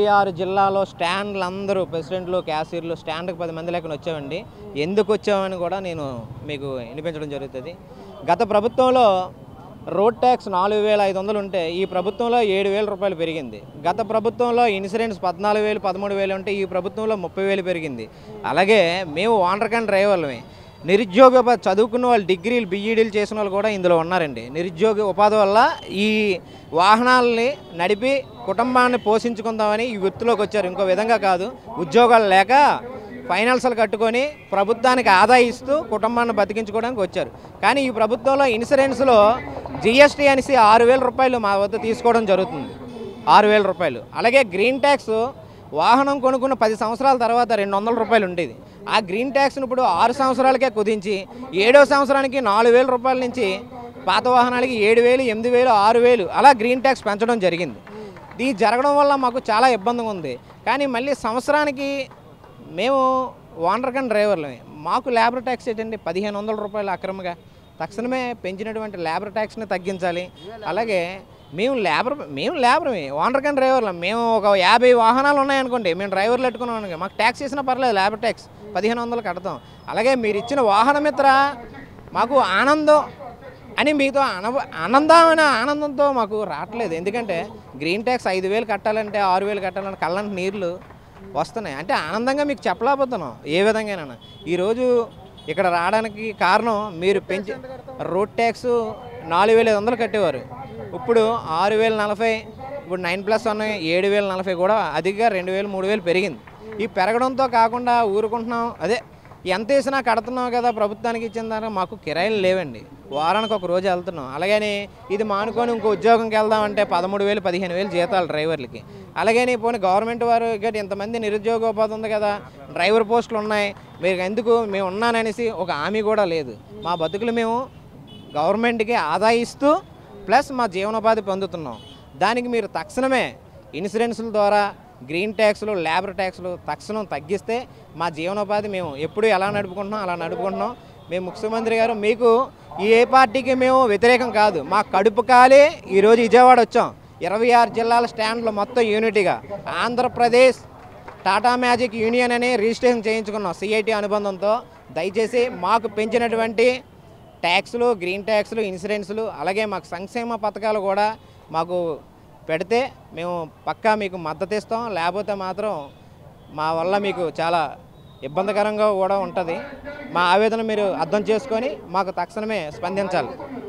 26 జిల్లాలో స్టాండ్లు అందరూ ప్రెసిడెంట్లు క్యాషియర్లు స్టాండ్కి 10 మంది లెక్కన వచ్చామండి. ఎందుకు వచ్చామని కూడా నేను మీకు వినిపించడం జరుగుతుంది. గత ప్రభుత్వంలో రోడ్ ట్యాక్స్ 4,500 ఉంటే ఈ ప్రభుత్వంలో 7,000 రూపాయలు పెరిగింది. గత ప్రభుత్వంలో ఇన్సూరెన్స్ 14,000 13,000 ఉంటే ఈ ప్రభుత్వంలో 30,000 పెరిగింది. అలాగే మేము ఓనర్ కన్ డ్రైవర్లమే. నిరుద్యోగ చదువుకున్న వాళ్ళు డిగ్రీలు బీఈడీలు చేసిన వాళ్ళు కూడా ఇందులో ఉన్నారండి. నిరుద్యోగ ఉపాధి వల్ల ఈ వాహనాలని నడిపి కుటుంబాన్ని పోషించుకుందామని ఈ వృత్తిలోకి వచ్చారు. ఇంకో విధంగా కాదు, ఉద్యోగాలు లేక ఫైనాన్షియల్ కట్టుకొని ప్రభుత్వానికి ఆదాయం ఇస్తూ కుటుంబాన్ని బతికించుకోవడానికి వచ్చారు. కానీ ఈ ప్రభుత్వంలో ఇన్సూరెన్స్లో జిఎస్టీ అనేసి 6,000 రూపాయలు మా వద్ద తీసుకోవడం జరుగుతుంది. 6,000 రూపాయలు. అలాగే గ్రీన్ ట్యాక్స్ వాహనం కొనుక్కున్న 10 సంవత్సరాల తర్వాత 200 రూపాయలు ఉండేది. ఆ గ్రీన్ ట్యాక్స్ను ఇప్పుడు 6 సంవత్సరాలకే కుదించి 7వ సంవత్సరానికి 4,000 రూపాయల నుంచి పాత వాహనాలకి 7,000 8,000 6,000 అలా గ్రీన్ ట్యాక్స్ పెంచడం జరిగింది. ఇది జరగడం వల్ల మాకు చాలా ఇబ్బందిగా ఉంది. కానీ మళ్ళీ సంవత్సరానికి మేము ఓనర్ కన్ డ్రైవర్లమే, మాకు లేబర్ ట్యాక్స్ ఏంటండి 1,500 రూపాయలు అక్రమంగా. తక్షణమే పెంచినటువంటి లేబర్ ట్యాక్స్ని తగ్గించాలి. అలాగే మేము లేబరమే, ఓనర్ కన్ డ్రైవర్లు. మేము ఒక 50 వాహనాలు ఉన్నాయనుకోండి, మేము డ్రైవర్లు పెట్టుకున్నాం అనుకో, మాకు ట్యాక్స్ ఇచ్చినా పర్లేదు, లేబర్ ట్యాక్స్ 1,500 కడతాం. అలాగే మీరు ఇచ్చిన వాహన మిత్ర మాకు ఆనందం అని మీతో ఆనందంతో మాకు రావట్లేదు. ఎందుకంటే గ్రీన్ ట్యాక్స్ 5,000 కట్టాలంటే 6,000 కట్టాలంటే కళ్ళంటి నీళ్ళు వస్తున్నాయి. అంటే ఆనందంగా మీకు చెప్పలేకపోతున్నాం ఏ విధంగానైనా. ఈరోజు ఇక్కడ రావడానికి కారణం మీరు పెంచి రోడ్ ట్యాక్స్ 4,500 కట్టేవారు, ఇప్పుడు 6,040, ఇప్పుడు 9+1 7,040 కూడా అధికంగా 2,000 3,000 పెరిగింది. ఈ పెరగడంతో కాకుండా ఊరుకుంటున్నాం, అదే ఎంత వేసినా కడుతున్నాం కదా ప్రభుత్వానికి ఇచ్చిన దాకా. మాకు కిరాయిలు లేవండి, వారానికి ఒక రోజు వెళ్తున్నాం. అలాగని ఇది మానుకొని ఇంకో ఉద్యోగంకి వెళ్దామంటే 13,000 15,000 జీతాలు డ్రైవర్లకి. అలాగని పోనీ గవర్నమెంట్ వారు గట్టి ఇంతమంది నిరుద్యోగోపాధి ఉంది కదా, డ్రైవర్ పోస్టులు ఉన్నాయి, మీరు ఎందుకు మేము ఉన్నాననేసి ఒక హామీ కూడా లేదు. మా బతుకులు మేము గవర్నమెంట్కి ఆదాయం ఇస్తూ ప్లస్ మా జీవనోపాధి పొందుతున్నాం. దానికి మీరు తక్షణమే ఇన్సూరెన్సుల ద్వారా గ్రీన్ ట్యాక్స్లు లేబర్ ట్యాక్స్లు తక్షణం తగ్గిస్తే మా జీవనోపాధి మేము ఎప్పుడు ఎలా నడుపుకుంటున్నాం అలా నడుపుకుంటున్నాం. మేము ముఖ్యమంత్రి గారు మీకు ఏ పార్టీకి మేము వ్యతిరేకం కాదు, మా కడుపు కాలే ఈరోజు విజయవాడ వచ్చాం. 26 జిల్లాల స్టాండ్లు మొత్తం యూనిటీగా ఆంధ్రప్రదేశ్ టాటా మ్యాజిక్ యూనియన్ అని రిజిస్ట్రేషన్ చేయించుకున్నాం సిఐటి అనుబంధంతో. దయచేసి మాకు పెంచినటువంటి ట్యాక్సులు గ్రీన్ ట్యాక్సులు ఇన్సూరెన్సులు అలాగే మాకు సంక్షేమ పథకాలు కూడా మాకు పెడితే మేము పక్కా మీకు మద్దతు ఇస్తాం. లేకపోతే మాత్రం మా వల్ల మీకు చాలా ఇబ్బందికరంగా కూడా ఉంటుంది. మా ఆవేదన మీరు అర్థం చేసుకొని మాకు తక్షణమే స్పందించాలి.